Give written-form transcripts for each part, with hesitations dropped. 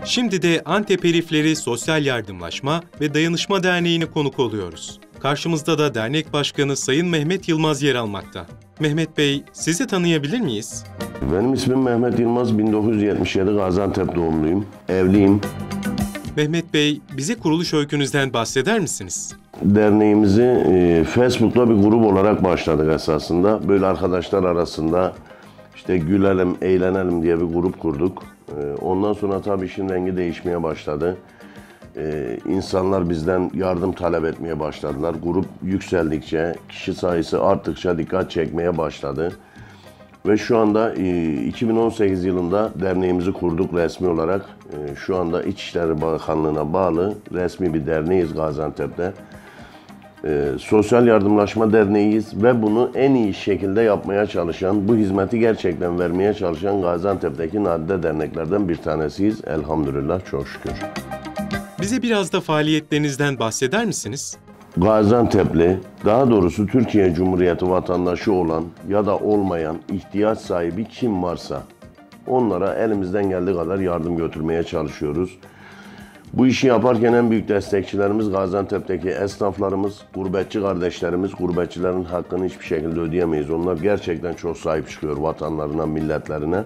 Şimdi de Antep Herifleri Sosyal Yardımlaşma ve Dayanışma Derneği'ne konuk oluyoruz. Karşımızda da dernek başkanı Sayın Mehmet Yılmaz yer almakta. Mehmet Bey, sizi tanıyabilir miyiz? Benim ismim Mehmet Yılmaz, 1977 Gaziantep doğumluyum, evliyim. Mehmet Bey, bize kuruluş öykünüzden bahseder misiniz? Derneğimizi Facebook'ta bir grup olarak başladık esasında. Böyle arkadaşlar arasında işte gülelim, eğlenelim diye bir grup kurduk. Ondan sonra tabii işin rengi değişmeye başladı. İnsanlar bizden yardım talep etmeye başladılar. Grup yükseldikçe, kişi sayısı arttıkça dikkat çekmeye başladı. Ve şu anda 2018 yılında derneğimizi kurduk resmi olarak. Şu anda İçişleri Bakanlığı'na bağlı resmi bir derneğiz Gaziantep'te. Sosyal Yardımlaşma Derneğiyiz ve bunu en iyi şekilde yapmaya çalışan, bu hizmeti gerçekten vermeye çalışan Gaziantep'teki nadide derneklerden bir tanesiyiz. Elhamdülillah, çok şükür. Bize biraz da faaliyetlerinizden bahseder misiniz? Gaziantep'li, daha doğrusu Türkiye Cumhuriyeti vatandaşı olan ya da olmayan ihtiyaç sahibi kim varsa onlara elimizden geldiği kadar yardım götürmeye çalışıyoruz. Bu işi yaparken en büyük destekçilerimiz Gaziantep'teki esnaflarımız, gurbetçi kardeşlerimiz. Gurbetçilerin hakkını hiçbir şekilde ödeyemeyiz. Onlar gerçekten çok sahip çıkıyor vatanlarına, milletlerine.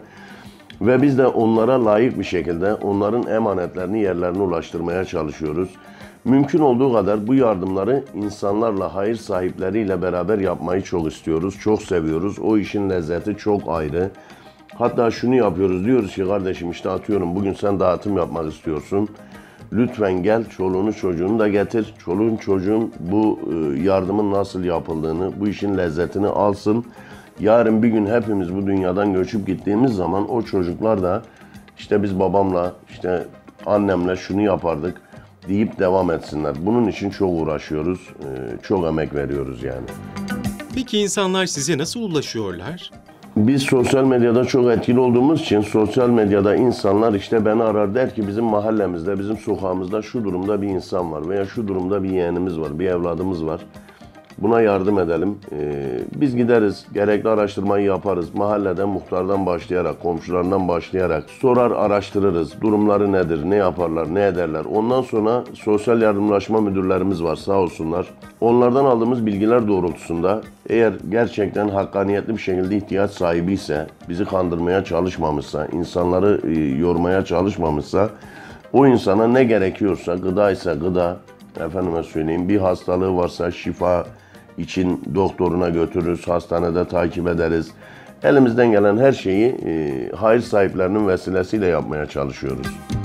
Ve biz de onlara layık bir şekilde onların emanetlerini yerlerine ulaştırmaya çalışıyoruz. Mümkün olduğu kadar bu yardımları insanlarla, hayır sahipleriyle beraber yapmayı çok istiyoruz, çok seviyoruz. O işin lezzeti çok ayrı. Hatta şunu yapıyoruz, diyoruz ki kardeşim işte atıyorum bugün sen dağıtım yapmak istiyorsun. Lütfen gel, çoluğunu çocuğunu da getir. Çoluğun çocuğun bu yardımın nasıl yapıldığını, bu işin lezzetini alsın. Yarın bir gün hepimiz bu dünyadan göçüp gittiğimiz zaman o çocuklar da işte biz babamla, işte annemle şunu yapardık deyip devam etsinler. Bunun için çok uğraşıyoruz, çok emek veriyoruz yani. Peki insanlar size nasıl ulaşıyorlar? Biz sosyal medyada çok etkili olduğumuz için sosyal medyada insanlar işte beni arar, der ki bizim mahallemizde, bizim sokağımızda şu durumda bir insan var veya şu durumda bir yeğenimiz var, bir evladımız var. Buna yardım edelim. Biz gideriz, gerekli araştırmayı yaparız. Mahalleden, muhtardan başlayarak, komşularından başlayarak sorar, araştırırız. Durumları nedir, ne yaparlar, ne ederler. Ondan sonra sosyal yardımlaşma müdürlerimiz var sağ olsunlar. Onlardan aldığımız bilgiler doğrultusunda eğer gerçekten hakkaniyetli bir şekilde ihtiyaç sahibi ise, bizi kandırmaya çalışmamışsa, insanları yormaya çalışmamışsa, o insana ne gerekiyorsa, gıda ise gıda, efendime söyleyeyim bir hastalığı varsa şifa için doktoruna götürürüz, hastanede takip ederiz. Elimizden gelen her şeyi hayır sahiplerinin vesilesiyle yapmaya çalışıyoruz.